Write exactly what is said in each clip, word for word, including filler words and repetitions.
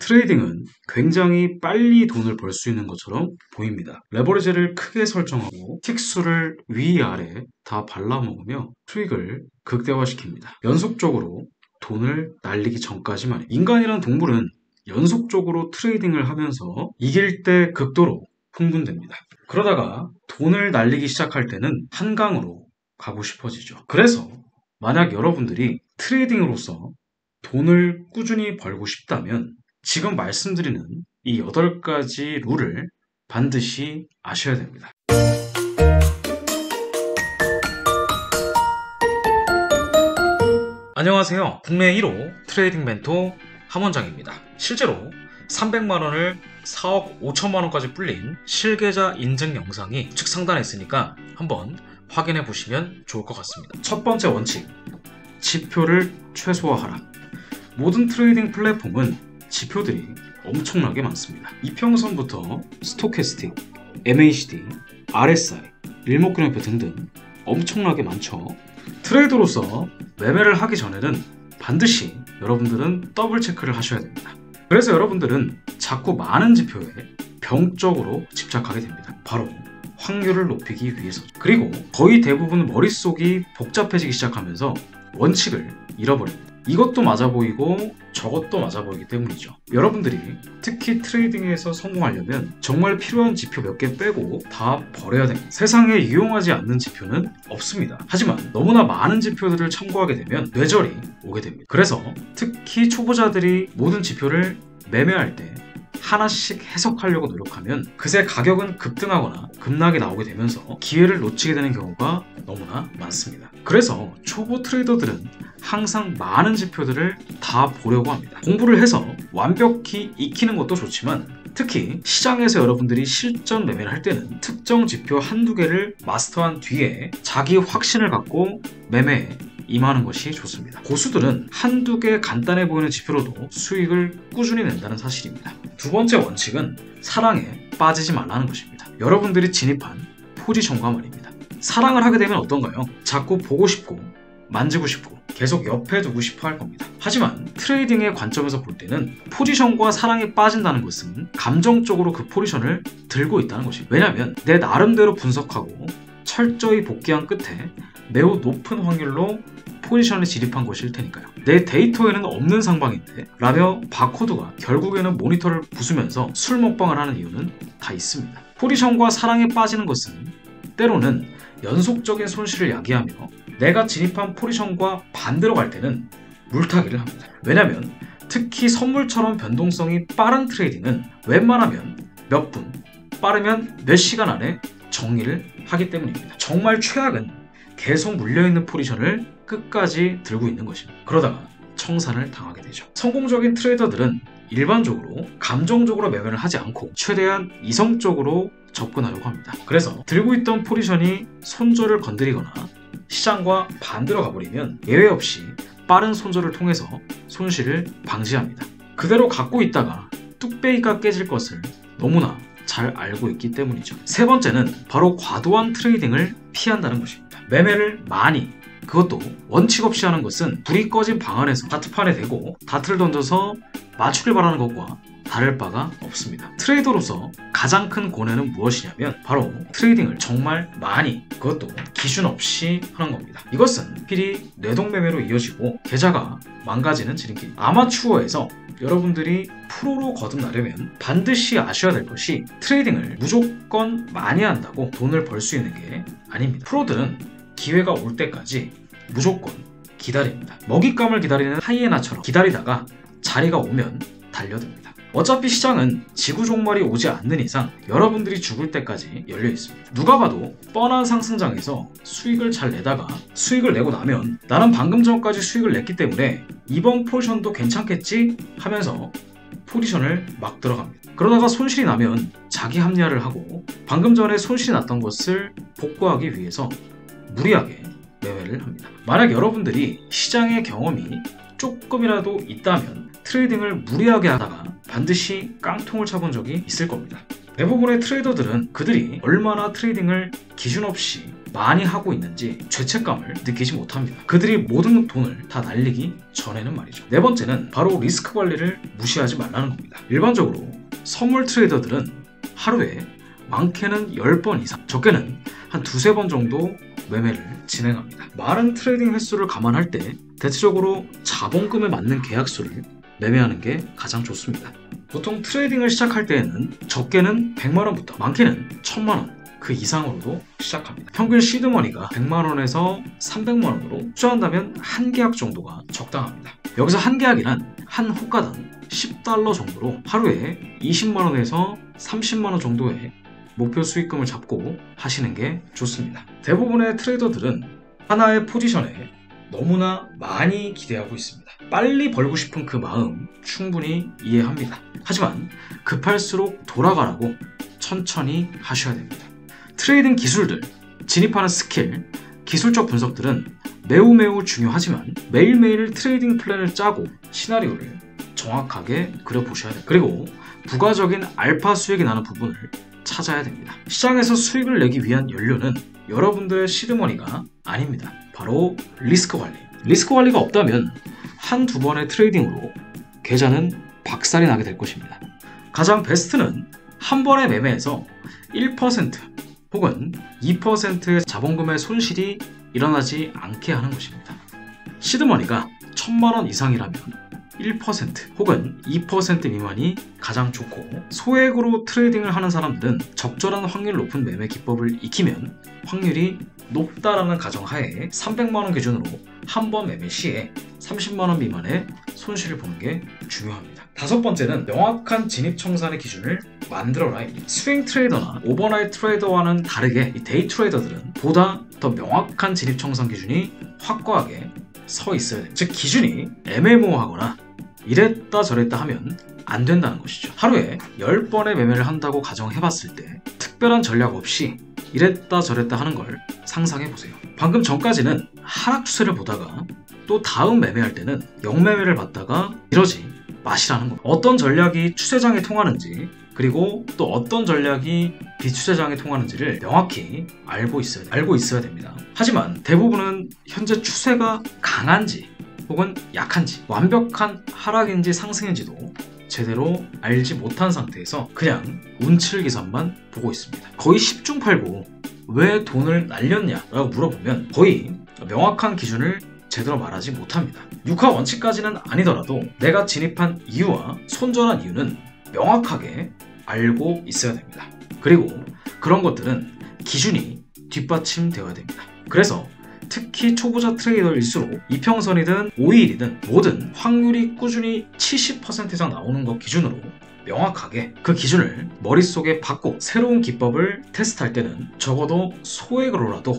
트레이딩은 굉장히 빨리 돈을 벌 수 있는 것처럼 보입니다. 레버리지를 크게 설정하고 틱수를 위아래 다 발라먹으며 수익을 극대화시킵니다. 연속적으로 돈을 날리기 전까지만. 인간이란 동물은 연속적으로 트레이딩을 하면서 이길 때 극도로 흥분됩니다. 그러다가 돈을 날리기 시작할 때는 한강으로 가고 싶어지죠. 그래서 만약 여러분들이 트레이딩으로서 돈을 꾸준히 벌고 싶다면 지금 말씀드리는 이 여덟 가지 룰을 반드시 아셔야 됩니다. 안녕하세요. 국내 일 호 트레이딩 멘토 함원장입니다. 실제로 삼백만 원을 사억 오천만 원까지 불린 실계좌 인증 영상이 우측 상단에 있으니까 한번 확인해 보시면 좋을 것 같습니다. 첫 번째 원칙, 지표를 최소화하라. 모든 트레이딩 플랫폼은 지표들이 엄청나게 많습니다. 이평선부터 스토캐스틱, 엠에이시디, 알에스아이, 일목균형표 등등 엄청나게 많죠. 트레이더로서 매매를 하기 전에는 반드시 여러분들은 더블 체크를 하셔야 됩니다. 그래서 여러분들은 자꾸 많은 지표에 병적으로 집착하게 됩니다. 바로 확률을 높이기 위해서죠. 그리고 거의 대부분 머릿속이 복잡해지기 시작하면서 원칙을 잃어버립니다. 이것도 맞아 보이고 저것도 맞아 보이기 때문이죠. 여러분들이 특히 트레이딩에서 성공하려면 정말 필요한 지표 몇 개 빼고 다 버려야 됩니다. 세상에 유용하지 않는 지표는 없습니다. 하지만 너무나 많은 지표들을 참고하게 되면 뇌절이 오게 됩니다. 그래서 특히 초보자들이 모든 지표를 매매할 때 하나씩 해석하려고 노력하면 그새 가격은 급등하거나 급락이 나오게 되면서 기회를 놓치게 되는 경우가 너무나 많습니다. 그래서 초보 트레이더들은 항상 많은 지표들을 다 보려고 합니다. 공부를 해서 완벽히 익히는 것도 좋지만 특히 시장에서 여러분들이 실전 매매를 할 때는 특정 지표 한두 개를 마스터한 뒤에 자기 확신을 갖고 매매에 임하는 것이 좋습니다. 고수들은 한두 개 간단해 보이는 지표로도 수익을 꾸준히 낸다는 사실입니다. 두 번째 원칙은 사랑에 빠지지 말라는 것입니다. 여러분들이 진입한 포지션과 말입니다. 사랑을 하게 되면 어떤가요? 자꾸 보고 싶고 만지고 싶고 계속 옆에 두고 싶어 할 겁니다. 하지만 트레이딩의 관점에서 볼 때는 포지션과 사랑에 빠진다는 것은 감정적으로 그 포지션을 들고 있다는 것입니다. 왜냐하면 내 나름대로 분석하고 철저히 복귀한 끝에 매우 높은 확률로 포지션에 진입한 것일 테니까요. 내 데이터에는 없는 상방인데 라며 바코드가 결국에는 모니터를 부수면서 술 먹방을 하는 이유는 다 있습니다. 포지션과 사랑에 빠지는 것은 때로는 연속적인 손실을 야기하며 내가 진입한 포지션과 반대로 갈 때는 물타기를 합니다. 왜냐하면 특히 선물처럼 변동성이 빠른 트레이딩은 웬만하면 몇 분, 빠르면 몇 시간 안에 정리를 하기 때문입니다. 정말 최악은 계속 물려있는 포지션을 끝까지 들고 있는 것입니다. 그러다가 청산을 당하게 되죠. 성공적인 트레이더들은 일반적으로 감정적으로 매매를 하지 않고 최대한 이성적으로 접근하려고 합니다. 그래서 들고 있던 포지션이 손절을 건드리거나 시장과 반대로 가버리면 예외 없이 빠른 손절을 통해서 손실을 방지합니다. 그대로 갖고 있다가 뚝배기가 깨질 것을 너무나 잘 알고 있기 때문이죠. 세 번째는 바로 과도한 트레이딩을 피한다는 것입니다. 매매를 많이, 그것도 원칙 없이 하는 것은 불이 꺼진 방 안에서 다트판에 대고 다트를 던져서 맞추길 바라는 것과 다를 바가 없습니다. 트레이더로서 가장 큰 고뇌는 무엇이냐면 바로 트레이딩을 정말 많이, 그것도 기준 없이 하는 겁니다. 이것은 필히 뇌동매매로 이어지고 계좌가 망가지는 지름길. 아마추어에서 여러분들이 프로로 거듭나려면 반드시 아셔야 될 것이 트레이딩을 무조건 많이 한다고 돈을 벌 수 있는 게 아닙니다. 프로들은 기회가 올 때까지 무조건 기다립니다. 먹잇감을 기다리는 하이에나처럼 기다리다가 자리가 오면 달려듭니다. 어차피 시장은 지구 종말이 오지 않는 이상 여러분들이 죽을 때까지 열려 있습니다. 누가 봐도 뻔한 상승장에서 수익을 잘 내다가 수익을 내고 나면 나는 방금 전까지 수익을 냈기 때문에 이번 포지션도 괜찮겠지 하면서 포지션을 막 들어갑니다. 그러다가 손실이 나면 자기 합리화를 하고 방금 전에 손실이 났던 것을 복구하기 위해서 무리하게 매매를 합니다. 만약 여러분들이 시장의 경험이 조금이라도 있다면 트레이딩을 무리하게 하다가 반드시 깡통을 차본 적이 있을 겁니다. 대부분의 트레이더들은 그들이 얼마나 트레이딩을 기준 없이 많이 하고 있는지 죄책감을 느끼지 못합니다. 그들이 모든 돈을 다 날리기 전에는 말이죠. 네 번째는 바로 리스크 관리를 무시하지 말라는 겁니다. 일반적으로 선물 트레이더들은 하루에 많게는 열 번 이상, 적게는 한 두세 번 정도 매매를 진행합니다. 많은 트레이딩 횟수를 감안할 때 대체적으로 자본금에 맞는 계약수를 매매하는 게 가장 좋습니다. 보통 트레이딩을 시작할 때에는 적게는 백만 원부터 많게는 천만 원 그 이상으로도 시작합니다. 평균 시드머니가 백만 원에서 삼백만 원으로 투자한다면 한 계약 정도가 적당합니다. 여기서 한 계약이란 한 호가당 십 달러 정도로 하루에 이십만 원에서 삼십만 원 정도의 목표 수익금을 잡고 하시는 게 좋습니다. 대부분의 트레이더들은 하나의 포지션에 너무나 많이 기대하고 있습니다. 빨리 벌고 싶은 그 마음 충분히 이해합니다. 하지만 급할수록 돌아가라고 천천히 하셔야 됩니다. 트레이딩 기술들, 진입하는 스킬, 기술적 분석들은 매우 매우 중요하지만 매일매일 트레이딩 플랜을 짜고 시나리오를 정확하게 그려보셔야 됩니다. 그리고 부가적인 알파 수익이 나는 부분을 찾아야 됩니다. 시장에서 수익을 내기 위한 연료는 여러분들의 시드머니가 아닙니다. 바로 리스크 관리. 리스크 관리가 없다면 한두 번의 트레이딩으로 계좌는 박살이 나게 될 것입니다. 가장 베스트는 한 번의 매매에서 일 퍼센트 혹은 이 퍼센트의 자본금의 손실이 일어나지 않게 하는 것입니다. 시드머니가 천만 원 이상이라면 일 퍼센트 혹은 이 퍼센트 미만이 가장 좋고, 소액으로 트레이딩을 하는 사람들은 적절한 확률 높은 매매 기법을 익히면 확률이 높다라는 가정하에 삼백만 원 기준으로 한 번 매매 시에 삼십만 원 미만의 손실을 보는 게 중요합니다. 다섯 번째는 명확한 진입 청산의 기준을 만들어라입니다. 스윙 트레이더나 오버나잇 트레이더와는 다르게 이 데이 트레이더들은 보다 더 명확한 진입 청산 기준이 확고하게 서 있어야 돼요. 즉 기준이 애매모호하거나 이랬다 저랬다 하면 안 된다는 것이죠. 하루에 열 번의 매매를 한다고 가정해봤을 때 특별한 전략 없이 이랬다 저랬다 하는 걸 상상해보세요. 방금 전까지는 하락 추세를 보다가 또 다음 매매할 때는 영매매를 받다가 이러지 마시라는 겁니다. 어떤 전략이 추세장에 통하는지, 그리고 또 어떤 전략이 비추세장에 통하는지를 명확히 알고 있어야, 알고 있어야 됩니다. 하지만 대부분은 현재 추세가 강한지 혹은 약한지, 완벽한 하락인지 상승인지도 제대로 알지 못한 상태에서 그냥 운칠기선만 보고 있습니다. 거의 십중팔구 왜 돈을 날렸냐 라고 물어보면 거의 명확한 기준을 제대로 말하지 못합니다. 육하 원칙까지는 아니더라도 내가 진입한 이유와 손절한 이유는 명확하게 알고 있어야 됩니다. 그리고 그런 것들은 기준이 뒷받침되어야 됩니다. 그래서 특히 초보자 트레이더일수록 이평선이든 오일이든 뭐든 확률이 꾸준히 칠십 퍼센트 이상 나오는 것 기준으로 명확하게 그 기준을 머릿속에 받고 새로운 기법을 테스트할 때는 적어도 소액으로라도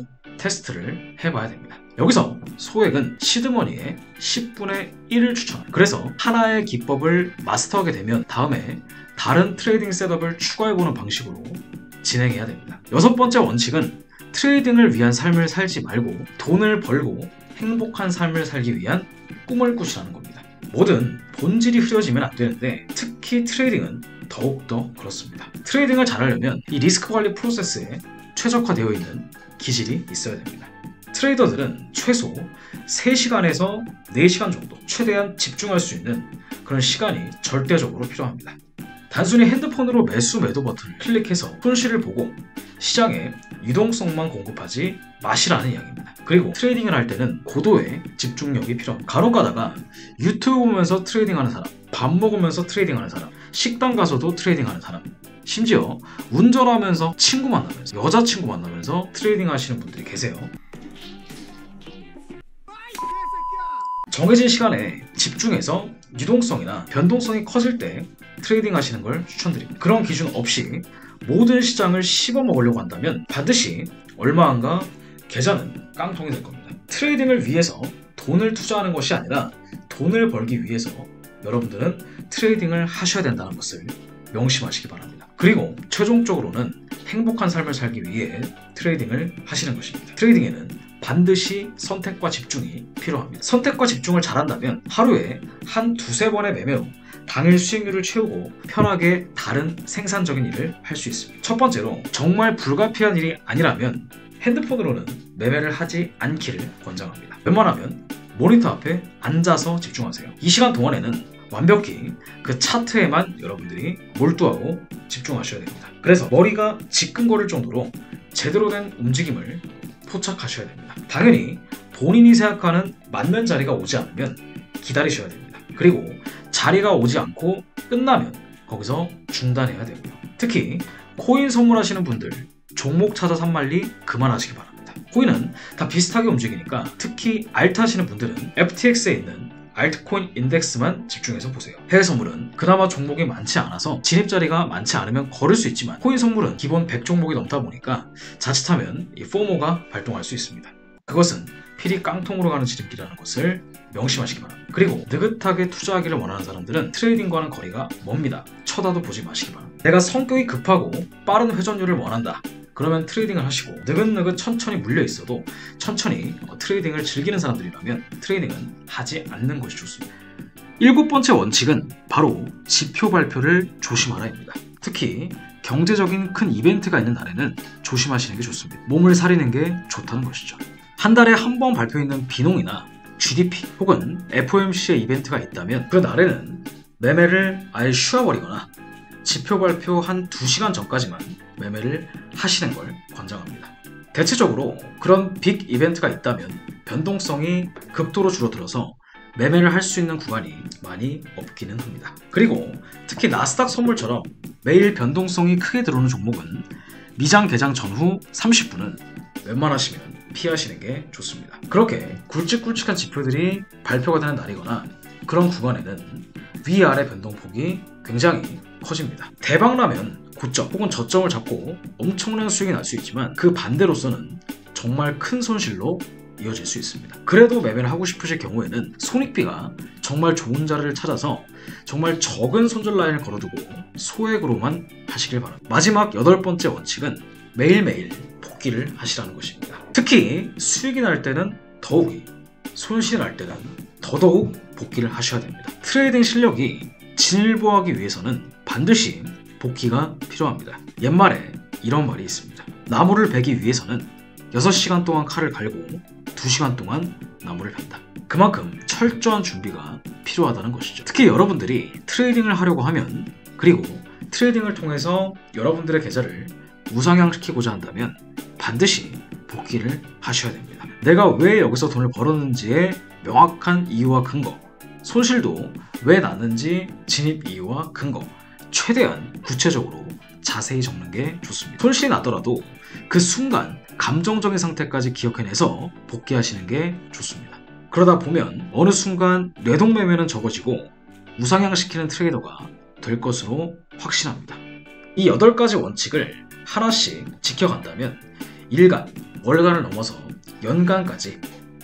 테스트를 해봐야 됩니다. 여기서 소액은 시드머니의 십분의 일을 추천합니다. 그래서 하나의 기법을 마스터하게 되면 다음에 다른 트레이딩 셋업을 추가해보는 방식으로 진행해야 됩니다. 여섯 번째 원칙은 트레이딩을 위한 삶을 살지 말고 돈을 벌고 행복한 삶을 살기 위한 꿈을 꾸시라는 겁니다. 뭐든 본질이 흐려지면 안 되는데 특히 트레이딩은 더욱더 그렇습니다. 트레이딩을 잘하려면 이 리스크 관리 프로세스에 최적화되어 있는 기질이 있어야 됩니다. 트레이더들은 최소 세 시간에서 네 시간 정도 최대한 집중할 수 있는 그런 시간이 절대적으로 필요합니다. 단순히 핸드폰으로 매수 매도 버튼을 클릭해서 손실을 보고 시장에 유동성만 공급하지 마시라는 이야기입니다. 그리고 트레이딩을 할 때는 고도의 집중력이 필요합니다. 간혹 가다가 유튜브 보면서 트레이딩하는 사람, 밥 먹으면서 트레이딩하는 사람, 식당 가서도 트레이딩하는 사람, 심지어 운전하면서 친구 만나면서, 여자친구 만나면서 트레이딩 하시는 분들이 계세요. 정해진 시간에 집중해서 유동성이나 변동성이 커질 때 트레이딩 하시는 걸 추천드립니다. 그런 기준 없이 모든 시장을 씹어먹으려고 한다면 반드시 얼마 안가 계좌는 깡통이 될 겁니다. 트레이딩을 위해서 돈을 투자하는 것이 아니라 돈을 벌기 위해서 여러분들은 트레이딩을 하셔야 된다는 것을 명심하시기 바랍니다. 그리고 최종적으로는 행복한 삶을 살기 위해 트레이딩을 하시는 것입니다. 트레이딩에는 반드시 선택과 집중이 필요합니다. 선택과 집중을 잘한다면 하루에 한 두세 번의 매매로 당일 수익률을 채우고 편하게 다른 생산적인 일을 할 수 있습니다. 첫 번째로 정말 불가피한 일이 아니라면 핸드폰으로는 매매를 하지 않기를 권장합니다. 웬만하면 모니터 앞에 앉아서 집중하세요. 이 시간 동안에는 완벽히 그 차트에만 여러분들이 몰두하고 집중하셔야 됩니다. 그래서 머리가 지끈거릴 정도로 제대로 된 움직임을 포착하셔야 됩니다. 당연히 본인이 생각하는 맞는 자리가 오지 않으면 기다리셔야 됩니다. 그리고 자리가 오지 않고 끝나면 거기서 중단해야 되고요. 특히 코인 선물하시는 분들 종목 찾아 산말리 그만하시기 바랍니다. 코인은 다 비슷하게 움직이니까 특히 알트 하시는 분들은 에프티엑스에 있는 알트코인 인덱스만 집중해서 보세요. 해외 선물은 그나마 종목이 많지 않아서 진입자리가 많지 않으면 걸을 수 있지만 코인 선물은 기본 백 종목이 넘다 보니까 자칫하면 이 포모가 발동할 수 있습니다. 그것은 필히 깡통으로 가는 지름길이라는 것을 명심하시기 바랍니다. 그리고 느긋하게 투자하기를 원하는 사람들은 트레이딩과는 거리가 멉니다. 쳐다도 보지 마시기 바랍니다. 내가 성격이 급하고 빠른 회전율을 원한다. 그러면 트레이딩을 하시고 느긋느긋 천천히 물려 있어도 천천히 트레이딩을 즐기는 사람들이라면 트레이딩은 하지 않는 것이 좋습니다. 일곱 번째 원칙은 바로 지표 발표를 조심하라입니다. 특히 경제적인 큰 이벤트가 있는 날에는 조심하시는 게 좋습니다. 몸을 사리는 게 좋다는 것이죠. 한 달에 한 번 발표 있는 비농이나 지디피 혹은 에프오엠씨의 이벤트가 있다면 그 날에는 매매를 아예 쉬어버리거나 지표 발표 한 두 시간 전까지만 매매를 하시는 걸 권장합니다. 대체적으로 그런 빅 이벤트가 있다면 변동성이 극도로 줄어들어서 매매를 할 수 있는 구간이 많이 없기는 합니다. 그리고 특히 나스닥 선물처럼 매일 변동성이 크게 들어오는 종목은 미장 개장 전후 삼십 분은 웬만하시면 피하시는 게 좋습니다. 그렇게 굵직굵직한 지표들이 발표가 되는 날이거나 그런 구간에는 위아래 변동폭이 굉장히 커집니다. 대박나면 고점 혹은 저점을 잡고 엄청난 수익이 날 수 있지만 그 반대로서는 정말 큰 손실로 이어질 수 있습니다. 그래도 매매를 하고 싶으실 경우에는 손익비가 정말 좋은 자리를 찾아서 정말 적은 손절 라인을 걸어두고 소액으로만 하시길 바랍니다. 마지막 여덟 번째 원칙은 매일매일 복귀를 하시라는 것입니다. 특히 수익이 날 때는 더욱이, 손실이 날 때는 더더욱 복귀를 하셔야 됩니다. 트레이딩 실력이 진일보하기 위해서는 반드시 복귀가 필요합니다. 옛말에 이런 말이 있습니다. 나무를 베기 위해서는 여섯 시간 동안 칼을 갈고 두 시간 동안 나무를 벤다. 그만큼 철저한 준비가 필요하다는 것이죠. 특히 여러분들이 트레이딩을 하려고 하면, 그리고 트레이딩을 통해서 여러분들의 계좌를 우상향시키고자 한다면 반드시 복귀를 하셔야 됩니다. 내가 왜 여기서 돈을 벌었는지의 명확한 이유와 근거, 손실도 왜 났는지 진입 이유와 근거, 최대한 구체적으로 자세히 적는 게 좋습니다. 손실이 났더라도 그 순간 감정적인 상태까지 기억해내서 복귀하시는 게 좋습니다. 그러다 보면 어느 순간 뇌동매매는 적어지고 우상향시키는 트레이더가 될 것으로 확신합니다. 이 여덟 가지 원칙을 하나씩 지켜간다면 일간, 월간을 넘어서 연간까지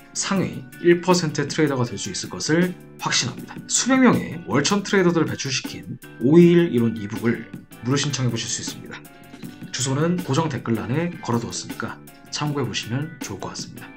상위 일 퍼센트의 트레이더가 될 수 있을 것을 확신합니다. 수백 명의 월천 트레이더들을 배출시킨 오이일 이론 이북을 무료 신청해 보실 수 있습니다. 주소는 고정 댓글란에 걸어두었으니까 참고해 보시면 좋을 것 같습니다.